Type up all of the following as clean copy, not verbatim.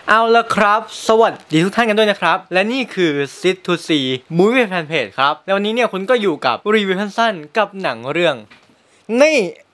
เอาละครับสวัสดีทุกท่านกันด้วยนะครับและนี่คือ Sit to See Movie Fan Page ครับแล้ววันนี้เนี่ยคุณก็อยู่กับรีวิวสั้นๆกับหนังเรื่องนี่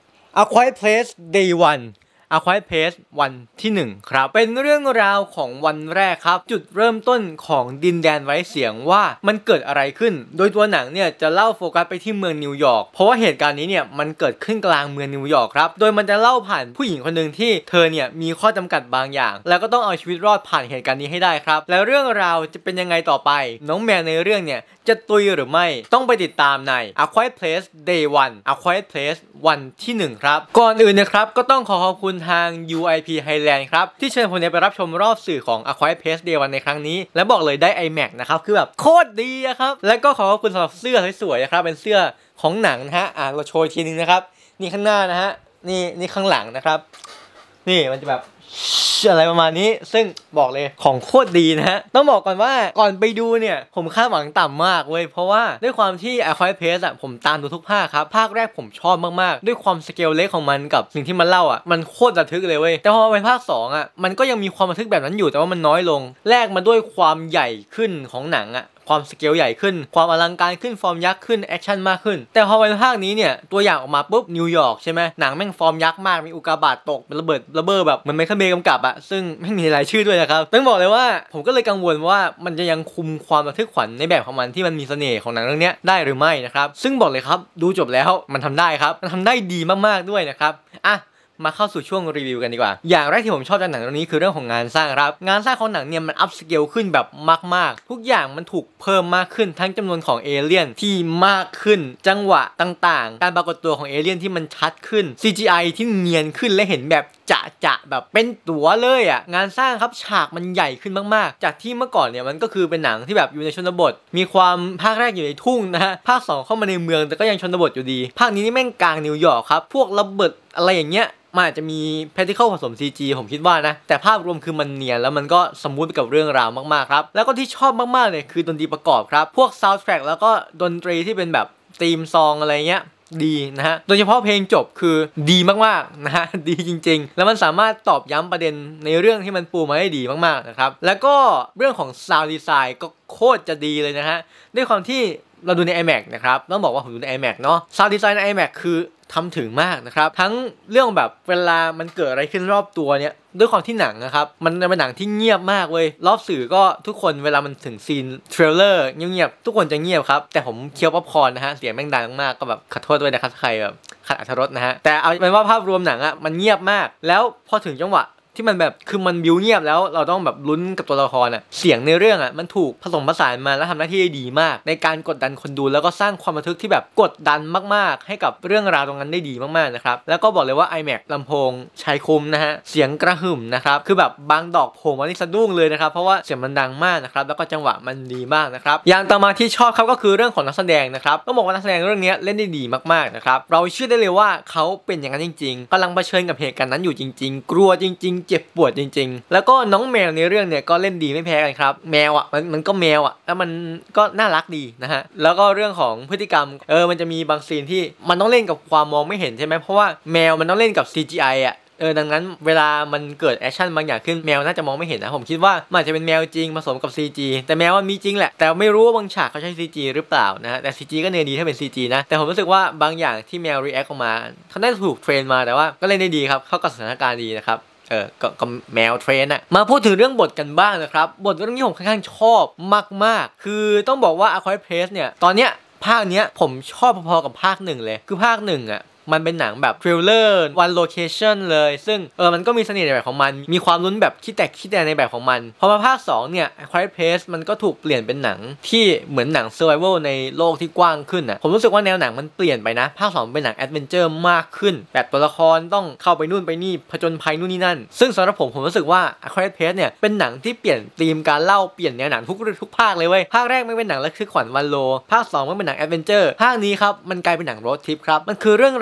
A Quiet Place Day 1 A Quiet Place วันที่1ครับเป็นเรื่องราวของวันแรกครับจุดเริ่มต้นของดินแดนไร้เสียงว่ามันเกิดอะไรขึ้นโดยตัวหนังเนี่ยจะเล่าโฟกัสไปที่เมืองนิวยอร์กเพราะว่าเหตุการณ์นี้เนี่ยมันเกิดขึ้นกลางเมืองนิวยอร์กครับโดยมันจะเล่าผ่านผู้หญิงคนหนึ่งที่เธอเนี่ยมีข้อจำกัดบางอย่างแล้วก็ต้องเอาชีวิตรอดผ่านเหตุการณ์นี้ให้ได้ครับแล้วเรื่องราวจะเป็นยังไงต่อไปน้องแมวในเรื่องเนี่ยจะตุยหรือไม่ต้องไปติดตามใน A Quiet Place Day 1 A Quiet Place วันที่1ครับก่อนอื่นนะครับก็ต้องขอบคุณทาง UIP Highland ครับที่เชิญผมไปรับชมรอบสื่อของ A Quiet Place Day 1ในครั้งนี้และบอกเลยได้ IMAX นะครับคือแบบโคตรดีครับแล้วก็ขอบคุณสำหรับเสื้อสวยๆนะครับเป็นเสื้อของหนังนะฮะเราโชว์อีกทีนึงนะครับนี่ข้างหน้านะฮะนี่ข้างหลังนะครับนี่มันจะแบบอะไรประมาณนี้ซึ่งบอกเลยของโคตรดีนะฮะต้องบอกก่อนว่าก่อนไปดูเนี่ยผมคาดหวังต่ำมากเว้ยเพราะว่าด้วยความที่ A Quiet Place ผมตามดูทุกภาคครับภาคแรกผมชอบมากๆด้วยความสเกลเล็กของมันกับสิ่งที่มันเล่ามันโคตรระทึกเลยเว้ยแต่พอไปภาค2มันก็ยังมีความระทึกแบบนั้นอยู่แต่ว่ามันน้อยลงแลกมาด้วยความใหญ่ขึ้นของหนังความสเกลใหญ่ขึ้นความอลังการขึ้นฟอร์มยักษ์ขึ้นแอคชั่นมากขึ้นแต่พอในภาคนี้เนี่ยตัวอย่างออกมาปุ๊บนิวยอร์กใช่ไหมหนังแม่งฟอร์มยักษ์มากมีอุกกาบาตตกเป็นระเบิดแบบมันไม่เข้าเบกำกับซึ่งไม่มีรายชื่อด้วยนะครับต้องบอกเลยว่าผมก็เลยกังวลว่ามันจะยังคุมความระทึกขวัญในแบบของมันที่มันมีเสน่ห์ของหนังเรื่องนี้ได้หรือไม่นะครับซึ่งบอกเลยครับดูจบแล้วมันทำได้ครับมันทำได้ดีมากๆด้วยนะครับมาเข้าสู่ช่วงรีวิวกันดีกว่าอย่างแรกที่ผมชอบจากหนังเรื่องนี้คือเรื่องของงานสร้างครับงานสร้างของหนังเนี่ยมันอัพสเกลขึ้นแบบมากๆทุกอย่างมันถูกเพิ่มมากขึ้นทั้งจำนวนของเอเลี่ยนที่มากขึ้นจังหวะต่างๆการปรากฏตัวของเอเลี่ยนที่มันชัดขึ้น CGI ที่เนียนขึ้นและเห็นแบบจะแบบเป็นตัวเลยงานสร้างครับฉากมันใหญ่ขึ้นมากๆจากที่เมื่อก่อนเนี่ยมันก็คือเป็นหนังที่แบบอยู่ในชนบทมีความภาคแรกอยู่ในทุ่งนะฮะภาค2เข้ามาในเมืองแต่ก็ยังชนบทอยู่ดีภาคนี้นี่แม่งกลางนิวยอร์กครับพวกระเบิดอะไรอย่างเงี้ยมันอาจจะมี practical ผสม CG ผมคิดว่านะแต่ภาพรวมคือมันเนียนแล้วมันก็สมูทไปกับเรื่องราวมากๆครับแล้วก็ที่ชอบมากๆเลยคือดนตรีประกอบครับพวก soundtrack แล้วก็ดนตรีที่เป็นแบบธีมซองอะไรเงี้ยดีนะฮะโดยเฉพาะเพลงจบคือดีมากๆนะฮะดีจริงๆแล้วมันสามารถตอบย้ำประเด็นในเรื่องที่มันปูมาได้ดีมากๆนะครับแล้วก็เรื่องของ sound design ก็โคตรจะดีเลยนะฮะด้วยความที่เราดูใน IMAX นะครับต้องบอกว่าผมดูใน IMAX เนาะ sound design ใน IMAX คือทำถึงมากนะครับทั้งเรื่องแบบเวลามันเกิดอะไรขึ้นรอบตัวเนี่ยด้วยความที่หนังนะครับมันเป็นหนังที่เงียบมากเว้ยรอบสื่อก็ทุกคนเวลามันถึงซีนเทรลเลอร์เงียบๆทุกคนจะเงียบครับแต่ผมเคี้ยวป๊อปคอร์นนะฮะเสียงแม่งดังมากก็แบบขอโทษด้วยนะครับใครแบบขัดอรรถรสนะฮะแต่เอาเป็นว่าภาพรวมหนังมันเงียบมากแล้วพอถึงจังหวะที่มันแบบคือมันบิวเงียบแล้วเราต้องแบบลุ้นกับตัวละครเสียงในเรื่องมันถูกผสมผสานมาแล้วทำหน้าที่ได้ดีมากในการกดดันคนดูแล้วก็สร้างความระทึกที่แบบกดดันมากๆให้กับเรื่องราวตรงนั้นได้ดีมากๆนะครับแล้วก็บอกเลยว่า IMAX ลำโพงใช้คุ้มนะฮะเสียงกระหึ่มนะครับคือแบบบางดอกโผล่มาที่สะดุ้งเลยนะครับเพราะว่าเสียงมันดังมากนะครับแล้วก็จังหวะมันดีมากนะครับอย่างต่อมาที่ชอบครับก็คือเรื่องของนักแสดงนะครับต้องบอกว่านักแสดงเรื่องนี้เล่นได้ดีมากๆนะครับเราเชื่อได้เลยว่าเขาเป็นอย่างนั้นจริงๆกำลังเผชิญกับเหตุการณ์นั้นอยู่จริงๆกลัวจริงๆเจ็บปวดจริงแล้วก็น้องแมวในเรื่องเนี่ยก็เล่นดีไม่แพ้กันครับแมวมันก็แมวแล้วมันก็น่ารักดีนะฮะแล้วก็เรื่องของพฤติกรรมมันจะมีบางซีนที่มันต้องเล่นกับความมองไม่เห็นใช่ไหมเพราะว่าแมวมันต้องเล่นกับ CGI ดังนั้นเวลามันเกิดแอคชั่นบางอย่างขึ้นแมวน่าจะมองไม่เห็นนะผมคิดว่ามันอาจจะเป็นแมวจริงผสมกับ CG แต่แมวมันมีจริงแหละแต่ไม่รู้ว่าบางฉากเขาใช้ CG หรือเปล่านะแต่ CG ก็เนียนดีถ้าเป็น CG นะแต่ผมรู้สึกว่าบางอย่างที่แมว react ออกมาเขาได้ถูกเทรนมาแต่ว่าก็เล่นได้ดีครับเข้ากับสถานการณ์ดีนะครับก็แมวเทรนมาพูดถึงเรื่องบทกันบ้างนะครับบทเรื่องนี้ผมค่อนข้างชอบมากๆคือต้องบอกว่า A Quiet Place เนี่ยตอนเนี้ยภาคเนี้ยผมชอบพอๆกับภาค1เลยคือภาค1มันเป็นหนังแบบทริลเลอร์วันโลเคชั่นเลยซึ่งมันก็มีเสน่ห์ในแบบของมันมีความลุ้นแบบขี้แตกในแบบของมันพอมาภาค2เนี่ย A Quiet Place มันก็ถูกเปลี่ยนเป็นหนังที่เหมือนหนัง Survival ในโลกที่กว้างขึ้นผมรู้สึกว่าแนวหนังมันเปลี่ยนไปนะภาค2เป็นหนังแอดเวนเจอร์มากขึ้นแบบตัวละครต้องเข้าไปนู่นไปนี่ผจญภัยนู่นนี่นั่นซึ่งสำหรับผมรู้สึกว่า A Quiet Place เนี่ยเป็นหนังที่เปลี่ยนธีมการเล่าเปลี่ยนแนวหนังทุกภาคเลยเว้ยภาคแรกไม่เป็นหนังระทึกขวัญวันโลภาค2มันเป็นหนังแอดเวนเจอร์ภาคนี้ครับมันกลายเป็นหนังโรดทริปครับมันคือเรื่องราว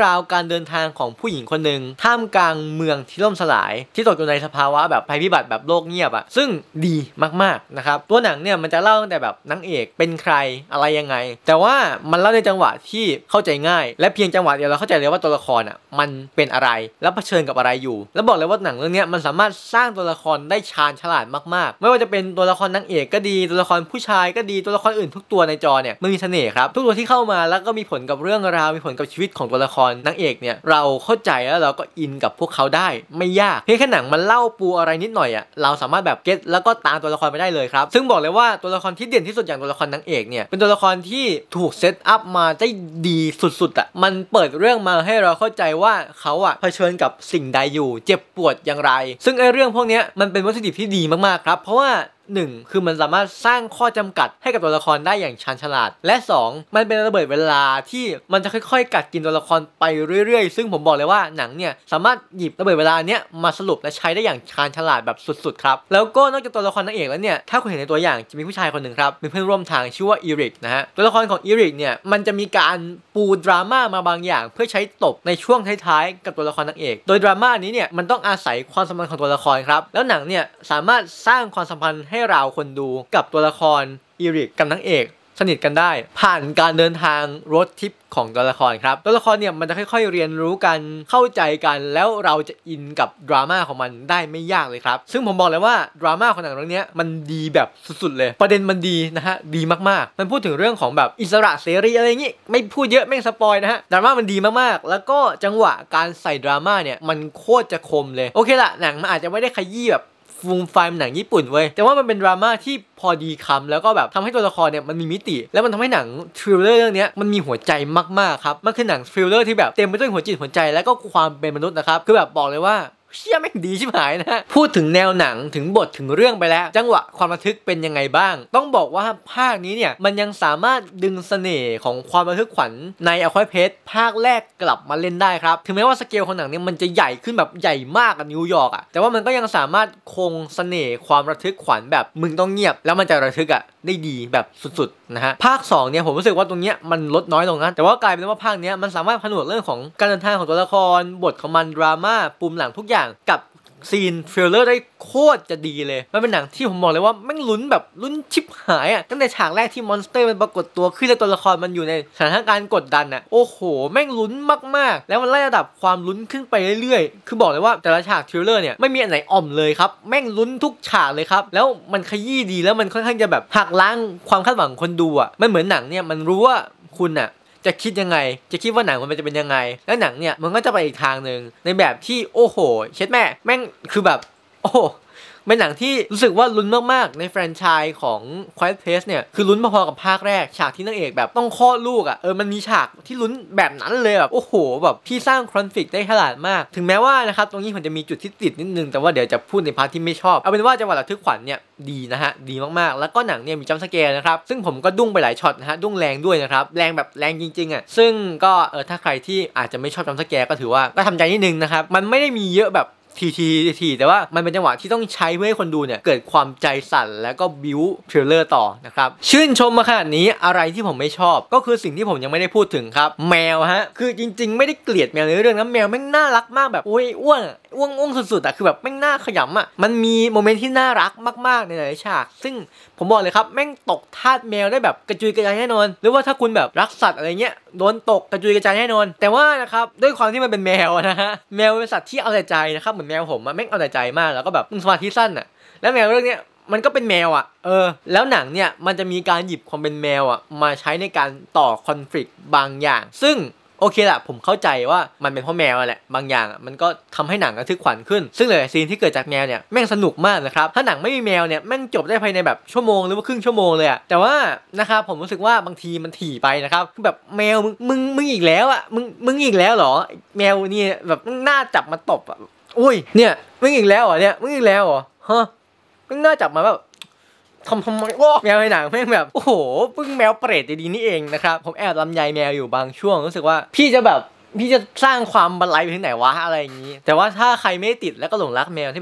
าวการเดินทางของผู้หญิงคนหนึ่งท่ามกลางเมืองที่ล่มสลายที่ตกอยู่ในสภาวะแบบภัยพิบัติแบบโลกเงียบอ่ะซึ่งดีมากๆนะครับตัวหนังเนี่ยมันจะเล่าตั้งแต่แบบนางเอกเป็นใครอะไรยังไงแต่ว่ามันเล่าในจังหวะที่เข้าใจง่ายและเพียงจังหวะเดียวเราเข้าใจเลยว่าตัวละครอ่ะมันเป็นอะไรแล้วเผชิญกับอะไรอยู่แล้วบอกเลยว่าหนังเรื่องนี้มันสามารถสร้างตัวละครได้ชาญฉลาดมากๆไม่ว่าจะเป็นตัวละครนางเอกก็ดีตัวละครผู้ชายก็ดีตัวละครอื่นทุกตัวในจอเนี่ยมันมีเสน่ห์ครับทุกตัวที่เข้ามาแล้วก็มีผลกับเรื่องราวมีผลกับชีวิตของตัวละครนางเอกเนี่ยเราเข้าใจแล้วเราก็อินกับพวกเขาได้ไม่ยากเพียงแค่หนังมันเล่าปูอะไรนิดหน่อยอ่ะเราสามารถแบบเก็ตแล้วก็ตามตัวละครไปได้เลยครับซึ่งบอกเลยว่าตัวละครที่เด่นที่สุดอย่างตัวละครนางเอกเนี่ยเป็นตัวละครที่ถูกเซตอัพมาได้ดีสุดๆอ่ะมันเปิดเรื่องมาให้เราเข้าใจว่าเขาอ่ะเผชิญกับสิ่งใดอยู่เจ็บปวดอย่างไรซึ่งไอ้เรื่องพวกนี้มันเป็นวัตถุดิบที่ดีมากๆครับเพราะว่า1คือมันสามารถสร้างข้อจำกัดให้กับตัวละครได้อย่างชาญฉลาดและ2มันเป็นระเบิดเวลาที่มันจะค่อยๆกัดกินตัวละครไปเรื่อยๆซึ่งผมบอกเลยว่าหนังเนี่ยสามารถหยิบระเบิดเวลาเนี้ยมาสรุปและใช้ได้อย่างชาญฉลาดแบบสุดๆครับแล้วก็นอกจากตัวละครนางเอกแล้วเนี่ยถ้าคุณเห็นในตัวอย่างจะมีผู้ชายคนหนึ่งครับเป็นเพื่อนร่วมทางชื่อว่าอีริกนะฮะตัวละครของอีริกเนี่ยมันจะมีการปูดราม่ามาบางอย่างเพื่อใช้ตบในช่วงท้ายๆกับตัวละครนางเอกโดยดราม่านี้เนี่ยมันต้องอาศัยความสัมพันธ์ของตัวละครครับแล้วหนังเนี่ยสามารถสร้างความสัมพันธ์ให้เราคนดูกับตัวละครอีริกกับนางเอกสนิทกันได้ผ่านการเดินทางรถทริปของตัวละครครับตัวละครเนี่ยมันจะค่อยๆเรียนรู้กันเข้าใจกันแล้วเราจะอินกับดราม่าของมันได้ไม่ยากเลยครับซึ่งผมบอกเลยว่าดราม่าของหนังเรื่องนี้มันดีแบบสุดๆเลยประเด็นมันดีนะฮะดีมากๆมันพูดถึงเรื่องของแบบอิสระเสรีอะไรอย่างงี้ไม่พูดเยอะไม่สปอยนะฮะดราม่ามันดีมากๆแล้วก็จังหวะการใส่ดราม่าเนี่ยมันโคตรจะคมเลยโอเคละหนังมันอาจจะไม่ได้ขยี้แบบฟูมไฟล์หนังญี่ปุ่นเว้ยแต่ว่ามันเป็นดราม่าที่พอดีคำแล้วก็แบบทำให้ตัวละครเนี่ยมันมีมิติแล้วมันทำให้หนังทริลเลอร์เรื่องนี้มันมีหัวใจมากๆครับมันคือหนังทริลเลอร์ที่แบบเต็มไปด้วยหัวจิตหัวใจและก็ความเป็นมนุษย์นะครับคือแบบบอกเลยว่าเชี่ยแม่งดีชิบหายนะฮะพูดถึงแนวหนังถึงบทถึงเรื่องไปแล้วจังหวะความระทึกเป็นยังไงบ้างต้องบอกว่าภาคนี้เนี่ยมันยังสามารถดึงเสน่ห์ของความระทึกขวัญในอควาเพสภาคแรกกลับมาเล่นได้ครับถึงแม้ว่าสเกลของหนังเนี่ยมันจะใหญ่ขึ้นแบบใหญ่มากกับนิวยอร์กอะแต่ว่ามันก็ยังสามารถคงเสน่ห์ความระทึกขวัญแบบมึงต้องเงียบแล้วมันจะระทึกอะได้ดีแบบสุดๆนะฮะภาค2เนี่ยผมรู้สึกว่าตรงเนี้ยมันลดน้อยลงนะแต่ว่ากลายเป็นว่าภาคเนี้ยมันสามารถผนวกเรื่องของการเดินทางของตัวละครบทของมันดราม่าปุ่มหลังทุกอย่างกับซีนทริลเลอร์ได้โคตรจะดีเลยมันเป็นหนังที่ผมบอกเลยว่าแม่งลุ้นแบบลุ้นชิบหายอ่ะตั้งแต่ฉากแรกที่มอนสเตอร์มันปรากฏตัวขึ้นแล้วตัวละครมันอยู่ในสถานการณ์กดดันอ่ะโอ้โหแม่งลุ้นมากๆแล้วมันไล่ระดับความลุ้นขึ้นไปเรื่อยๆคือบอกเลยว่าแต่ละฉากทริลเลอร์เนี่ยไม่มีอันไหนอ่อมเลยครับแม่งลุ้นทุกฉากเลยครับแล้วมันขยี้ดีแล้วมันค่อนข้างจะแบบหักล้างความคาดหวังคนดูอ่ะมันเหมือนหนังเนี่ยมันรู้ว่าคุณอ่ะจะคิดยังไงจะคิดว่าหนังมันจะเป็นยังไงแล้วหนังเนี่ยมันก็จะไปอีกทางหนึ่งในแบบที่โอ้โหเช็ดแม่งคือแบบโอ้เป็นหนังที่รู้สึกว่าลุ้นมากๆในแฟรนไชส์ของ Quiet Place เนี่ยคือลุ้นพอๆกับภาคแรกฉากที่นางเอกแบบต้องคลอดลูกอ่ะมันมีฉากที่ลุ้นแบบนั้นเลยแบบโอ้โหแบบพี่สร้างคอนฟลิกต์ได้ฉลาดมากถึงแม้ว่านะครับตรงนี้ผมจะมีจุดที่ติดนิดนึงแต่ว่าเดี๋ยวจะพูดในพาร์ทที่ไม่ชอบเอาเป็นว่าจังหวะระทึกขวัญเนี่ยดีนะฮะดีมากๆแล้วก็หนังเนี่ยมีจัมป์สแกร์นะครับซึ่งผมก็ดุ้งไปหลายช็อตนะฮะดุ้งแรงด้วยนะครับแรงแบบแรงจริงๆอ่ะซึ่งก็ถ้าใครที่อาจจะไม่ชอบจัมป์สแกร์ก็ถือว่าก็ทำใจนิดนึงนะครับมันไม่ได้มีเยอะแบบทีแต่ว่ามันเป็นจังหวะที่ต้องใช้เพื่อให้คนดูเนี่ยเกิดความใจสั่นแล้วก็บิ้วทริลเลอร์ต่อนะครับชื่นชมมาขนาดนี้อะไรที่ผมไม่ชอบก็คือสิ่งที่ผมยังไม่ได้พูดถึงครับแมวฮะคือจริงๆไม่ได้เกลียดแมวในเรื่องนะแมวแม่งน่ารักมากแบบโอ้ยอ้วงสุดๆอ่ะคือแบบแม่งน่าขยำอ่ะมันมีโมเมนต์ที่น่ารักมากๆในหลายฉากซึ่งผมบอกเลยครับแม่งตกทาสแมวได้แบบกระจุยกระจายแน่นอนหรือว่าถ้าคุณแบบรักสัตว์อะไรเงี้ยโดนตกกระจุยกระจายแน่นอนแต่ว่านะครับด้วยความที่มันเป็นแมวนะฮะแมวเป็นสัตว์ที่เอาแต่ใจนะครับเหมือนแมวผมแม่งเอาแต่ใจมากแล้วก็แบบมึงสมาธิสั้นอ่ะแล้วแมวเรื่องเนี้ยมันก็เป็นแมวอ่ะแล้วหนังเนี่ยมันจะมีการหยิบความเป็นแมวอ่ะมาใช้ในการต่อคอนฟลิกต์บางอย่างซึ่งโอเคแหละผมเข้าใจว่ามันเป็นเพราะแมวแหละบางอย่างมันก็ทำให้หนังระทึกขวัญขึ้นซึ่งเลยซีนที่เกิดจากแมวเนี่ยแม่งสนุกมากนะครับถ้าหนังไม่มีแมวเนี่ยแม่งจบได้ภายในแบบชั่วโมงหรือว่าครึ่งชั่วโมงเลยอะแต่ว่านะครับผมรู้สึกว่าบางทีมันถี่ไปนะครับคือแบบแมวมึงอีกแล้วอะมึงอีกแล้วเหรอแมวนี่แบบน่าจับมาตบอะอุ้ยเนี่ยมึงอีกแล้วเหรอเนี่ยมึงอีกแล้วเหรอฮะมึงน่าจับมาแบบทำไมแมวในหนังแม่งแบบโอ้โหพึ่งแมวเปรตดีๆนี่เองนะครับผมแอบลำไยแมวอยู่บางช่วงรู้สึกว่าพี่จะสร้างความบันไลไปถึงไหนวะอะไรอย่างนี้แต่ว่าถ้าใครไม่ติดแล้วก็หลงรักแมวที่แบบ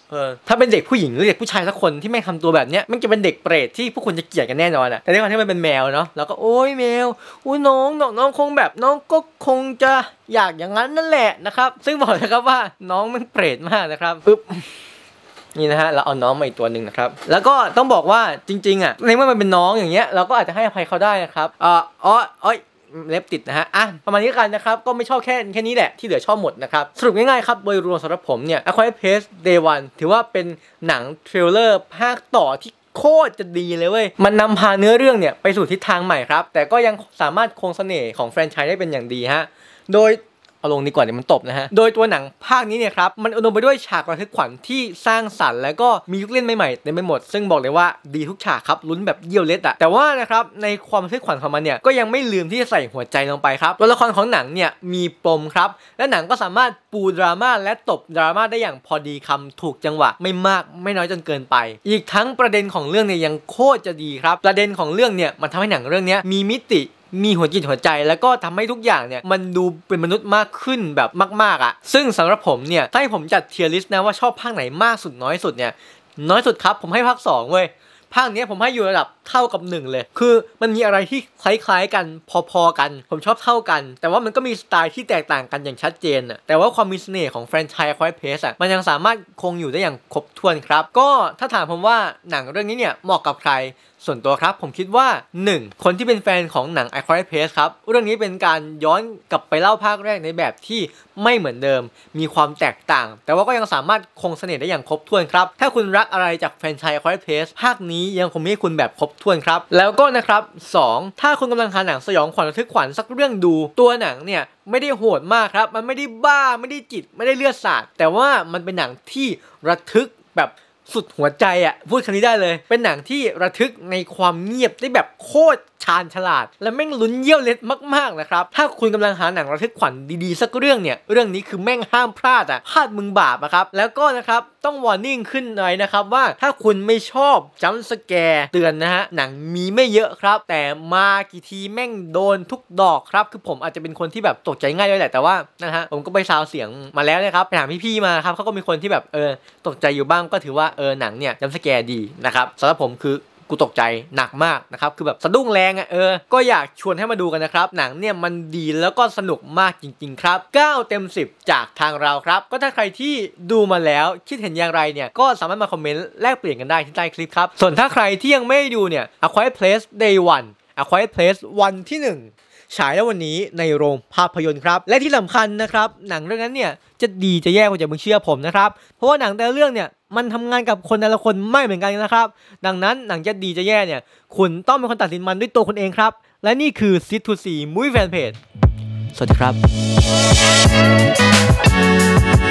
ถ้าเป็นเด็กผู้หญิงหรือเด็กผู้ชายสักคนที่ไม่ทำตัวแบบเนี้ยมันจะเป็นเด็กเปรตที่ผู้คนจะเกลียดกันแน่นอนแต่ด้วยความที่มันเป็นแมวเนาะแล้วก็โอ้ยแมวอุ้ยน้องคงแบบน้องก็คงจะอยากอย่างนั้นนั่นแหละนะครับซึ่งบอกเลยครับว่าน้องมันเปรตมากนะครับปึ๊บนี่นะฮะเราเอาน้องมาอีกตัวหนึ่งนะครับแล้วก็ต้องบอกว่าจริงๆในเมื่อมันเป็นน้องอย่างเงี้ยเราก็อาจจะให้อภัยเขาได้นะครับเล็บติดนะฮะประมาณนี้กันนะครับก็ไม่ชอบแค่นี้แหละที่เหลือชอบหมดนะครับสรุปง่ายๆครับโดยรวมสำหรับผมเนี่ย A Quiet Place Day One ถือว่าเป็นหนังเทรลเลอร์ภาคต่อที่โคตรจะดีเลยเว้ยมันนำพาเนื้อเรื่องเนี่ยไปสู่ทิศทางใหม่ครับแต่ก็ยังสามารถคงเสน่ห์ของแฟรนไชส์ได้เป็นอย่างดีฮะโดยเอาลงดีกว่าเดี๋ยวมันตบนะฮะโดยตัวหนังภาคนี้เนี่ยครับมันอุดมไปด้วยฉากระทึกขวัญที่สร้างสรรค์แล้วก็มีลูกเล่นใหม่ๆเต็มไปหมดซึ่งบอกเลยว่าดีทุกฉากครับลุ้นแบบเยี่ยวเล็ดแต่ว่านะครับในความระทึกขวัญของมันเนี่ยก็ยังไม่ลืมที่จะใส่หัวใจลงไปครับตัวละครของหนังเนี่ยมีปมครับและหนังก็สามารถปูดราม่าและตบดราม่าได้อย่างพอดีคำถูกจังหวะไม่มากไม่น้อยจนเกินไปอีกทั้งประเด็นของเรื่องเนี่ยยังโคตรจะดีครับประเด็นของเรื่องเนี่ยมันทำให้หนังเรื่องนี้มีมิติมีหัวจิตหัวใจแล้วก็ทำให้ทุกอย่างเนี่ยมันดูเป็นมนุษย์มากขึ้นแบบมากๆซึ่งสำหรับผมเนี่ยถ้าให้ผมจัดเทียร์ลิสต์นะว่าชอบภาคไหนมากสุดน้อยสุดเนี่ยน้อยสุดครับผมให้ภาค2เว้ยภาคนี้ผมให้อยู่ระดับเท่ากับ1เลยคือมันมีอะไรที่คล้ายๆกันพอๆกันผมชอบเท่ากันแต่ว่ามันก็มีสไตล์ที่แตกต่างกันอย่างชัดเจนแต่ว่าความมีเสน่ห์ของแฟรนไชส์ Quiet Place มันยังสามารถคงอยู่ได้อย่างครบถ้วนครับก็ถ้าถามผมว่าหนังเรื่องนี้เนี่ยเหมาะกับใครส่วนตัวครับผมคิดว่า 1. คนที่เป็นแฟนของหนัง A Quiet Place ครับเรื่องนี้เป็นการย้อนกลับไปเล่าภาคแรกในแบบที่ไม่เหมือนเดิมมีความแตกต่างแต่ว่าก็ยังสามารถคงเสน่ห์ได้อย่างครบถ้วนครับถ้าคุณรักอะไรจากแฟรนไชส์ A Quiet Place ภาคนี้ยังคงมีให้คุณแบบครบถ้วนครับแล้วก็นะครับ 2. ถ้าคุณกำลังหาหนังสยองขวัญระทึกขวัญสักเรื่องดูตัวหนังเนี่ยไม่ได้โหดมากครับมันไม่ได้บ้าไม่ได้จิตไม่ได้เลือดสาดแต่ว่ามันเป็นหนังที่ระทึกแบบสุดหัวใจพูดคำนี้ได้เลยเป็นหนังที่ระทึกในความเงียบได้แบบโคตรชาญฉลาดและแม่งลุ้นเยี่ยวเล็ดมากๆนะครับถ้าคุณกำลังหาหนังระทึกขวัญดีๆสักเรื่องเนี่ยเรื่องนี้คือแม่งห้ามพลาดพลาดมึงบาปครับแล้วก็นะครับต้องวอร์นิ่งขึ้นหน่อยนะครับว่าถ้าคุณไม่ชอบจัมป์สแกร์เตือนนะฮะหนังมีไม่เยอะครับแต่มากี่ทีแม่งโดนทุกดอกครับคือผมอาจจะเป็นคนที่แบบตกใจง่ายด้วยแหละแต่ว่านะฮะผมก็ไปซาวเสียงมาแล้วนะครับไปถามพี่ๆมาครับเขาก็มีคนที่แบบตกใจอยู่บ้างก็ถือว่าหนังเนี่ยจัมป์สแกร์ดีนะครับสำหรับผมคือกูตกใจหนักมากนะครับคือแบบสะดุ้งแรงก็อยากชวนให้มาดูกันนะครับหนังเนี่ยมันดีแล้วก็สนุกมากจริงๆครับ9 เต็ม 10จากทางเราครับก็ถ้าใครที่ดูมาแล้วคิดเห็นอย่างไรเนี่ยก็สามารถมาคอมเมนต์แลกเปลี่ยนกันได้ที่ใต้คลิปครับส่วนถ้าใครที่ยังไม่ได้ดูเนี่ย A Quiet Place Day One A Quiet Place วันที่1ฉายแล้ววันนี้ในโรงภาพยนตร์ครับและที่สำคัญนะครับหนังเรื่องนั้นเนี่ยจะดีจะแย่ก็จะมึงเชื่อผมนะครับเพราะว่าหนังแต่ละเรื่องเนี่ยมันทำงานกับคนแต่ละคนไม่เหมือนกันนะครับดังนั้นหนังจะดีจะแย่เนี่ยคุณต้องเป็นคนตัดสินมันด้วยตัวคุณเองครับและนี่คือ Sit to See Movie Fan Page สวัสดีครับ